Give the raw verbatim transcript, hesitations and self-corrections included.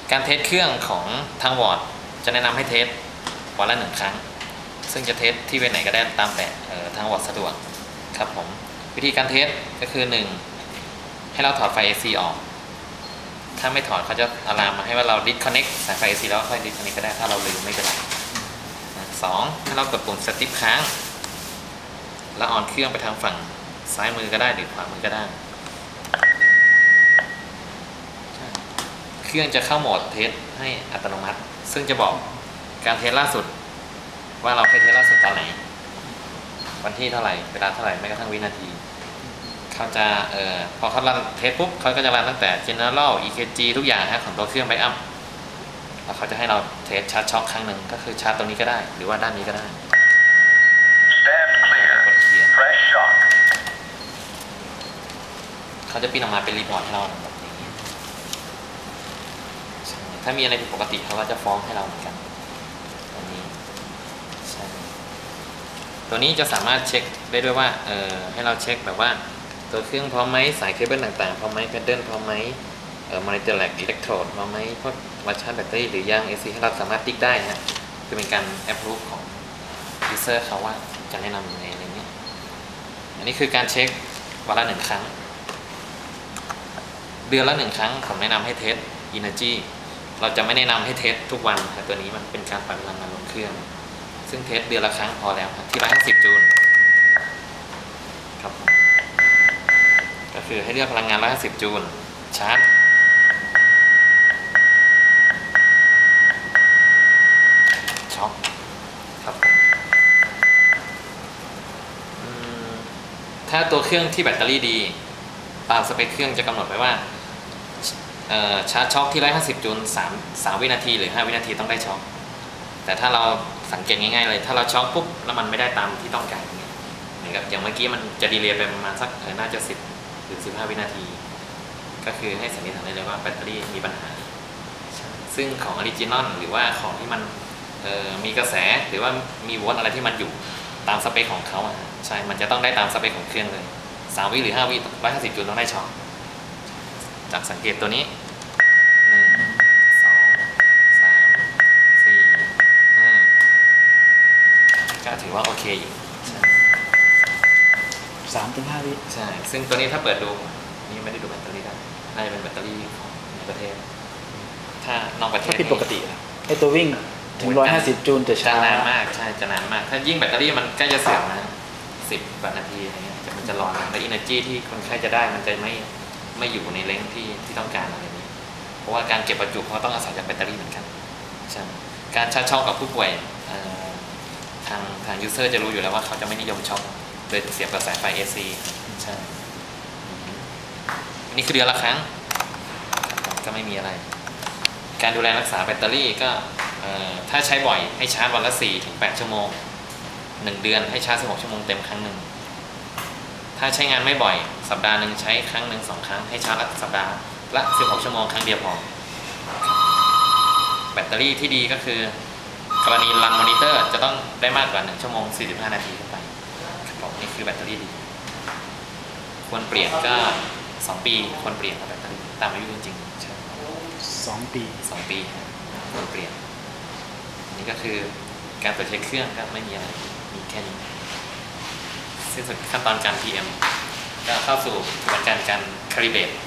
การเทสเครื่องของทางวอร์ดจะแนะนำให้เทสวันละหนึ่งครั้งซึ่งจะเทสที่เวทไหนก็ได้ตามแต่ทางวอร์ดสะดวกครับผมวิธีการเทสก็คือหนึ่งให้เราถอดไฟ เอ ซี ออกถ้าไม่ถอดเขาจะอะลามมาให้ว่าเรา disconnect สายไฟ เอ ซี แล้วค่อย disconnect ก็ได้ถ้าเราลืมไม่เป็นไรสองให้เรากดปุ่ม Step ค้างแล้วออนเครื่องไปทางฝั่งซ้ายมือก็ได้หรือขวามือก็ได้เครื่องจะเข้าโหมดเทสให้อัตโนมัติซึ่งจะบอกการเทสล่าสุดว่าเราเคยเทสล่าสุดตอนไหนวันที่เท่าไหร่เวลาเท่าไหร่ไม่กระทั่งวินาทีเขาจะเอ่อพอเขารันเทสปุ๊บเขาก็จะรันตั้งแต่ general อี เค จี ทุกอย่างฮะของตัวเครื่อง backup แล้วเขาจะให้เราเทสชาร์จช็อคครั้งหนึ่งก็คือชาร์จตรงนี้ก็ได้หรือว่าด้านนี้ก็ได้กดเคลียร์เขาจะปิ้นออกมาเป็นรีพอร์ตให้เราแบบนี้ถ้ามีอะไรผิดปกติเขาก็จะฟ้องให้เราเหมือนกันตัวนี้ใช่ตัวนี้จะสามารถเช็คได้ด้วยว่าเออให้เราเช็คแบบว่าตัวเครื่องพร้อมไหมสายเคเบิลต่างๆพร้อมไหมแพดเดิลพร้อมไหมเอ่อมอนิเตอร์แลกอิเล็กโทรดพร้อมไหมพวกวัดชาร์จแบตเตอรี่หรือยาง เอ ซี ให้เราสามารถติ๊กได้นะคือเป็นการแอปรูฟของยูเซอร์เขาว่าจะแนะนำยังไงอะไรเงี้ยอันนี้คือการเช็ควันละหนึ่งครั้งเดือนละหนึ่งครั้งผมแนะนำให้เทส Energy เราจะไม่แนะนำให้เทสทุกวันแต่ตัวนี้มันเป็นการปล่อยพลังงานลงเครื่องซึ่งเทสเดือนละครั้งพอแล้วที่หนึ่งร้อยห้าสิบจูลครับก็คือให้เลือกพลังงานหนึ่งร้อยห้าสิบจูลชาร์จช็อคครับถ้าตัวเครื่องที่แบตเตอรี่ดีตามสเปคเครื่องจะกำหนดไว้ว่าชาร์จช็อคที่หนึ่งร้อยห้าสิบจูลสาม สามวินาทีหรือห้าวินาทีต้องได้ช็อคแต่ถ้าเราสังเกตง่ายๆเลยถ้าเราช็อคปุ๊บแล้วมันไม่ได้ตามที่ต้องการอย่างเมื่อกี้มันจะดีเลย์ไปประมาณสักน่าจะสิบหรือสิบห้าวินาทีก็คือให้สันนิษฐานได้เลยว่าแบตเตอรี่มีปัญหาซึ่งของออริจินอลหรือว่าของที่มันมีกระแสหรือว่ามีโวลต์อะไรที่มันอยู่ตามสเปคของเขาใช่มันจะต้องได้ตามสเปคของเครื่องเลยสามวิหรือห้าวิหนึ่งร้อยห้าสิบจูลต้องได้ช็อคจากสังเกตตัวนี้หนึ่ง สอง สาม สี่ ห้าก็ถือว่าโอเคอยู่สามถึงห้าวิใช่ซึ่งตัวนี้ถ้าเปิดดูนี่ไม่ได้ดูแบตเตอรี่ได้น่าจะเป็นแบตเตอรี่ของในประเทศถ้านอกประเทศถ้าผิดปกติไอตัววิ่งถึงร้อยห้าสิบจูลจะช้านานมากใช่จะนานมากถ้ายิ่งแบตเตอรี่มันใกล้จะเสื่อมนะสิบนาทีอะไรเงี้ยมันจะร้อนและอินเนอร์จีที่คนไข้จะได้มันจะไม่ไม่อยู่ในเลนส์ที่ที่ต้องการอะไรนี้เพราะว่าการเก็บประจุเขาต้องอาศัยจากแบตเตอรี่เหมือนกันใช่การชาร์จช็อคกับผู้ป่วยทางทางยูเซอร์จะรู้อยู่แล้วว่าเขาจะไม่นิยมช็อคโดยเสียบกับสายไฟ เอ ซี ใช่อันนี้คือเดือนละครั้งก็ไม่มีอะไรการดูแลรักษาแบตเตอรี่ก็ถ้าใช้บ่อยให้ชาร์จวันละ สี่ถึงแปด ชั่วโมงหนึ่งเดือนให้ชาร์จสิบหกชั่วโมงเต็มครั้งหนึ่งถ้าใช้งานไม่บ่อยสัปดาห์หนึ่งใช้ครั้งหนึ่งสองครั้งให้ชาร์จละสัปดาห์ละสิบหกชั่วโมงครั้งเดียวพอแบตเตอรี่ที่ดีก็คือกรณีรันมอนิเตอร์จะต้องได้มากกว่าหนึ่งชั่วโมงสี่สิบห้านาทีขึ้นไปนี่คือแบตเตอรี่ดีควรเปลี่ยนก็สองปีควรเปลี่ยนแบตเตอรี่ตามอายุจริงๆใช่สองปีสองปีควรเปลี่ยนนี่ก็คือการตรวจเช็คเครื่องก็ไม่มีอะไรมีแค่นี้สิ้นสุดขั้นตอนการ พี เอ็ม ก็เข้าสู่กระบวนการการคาลิเบรต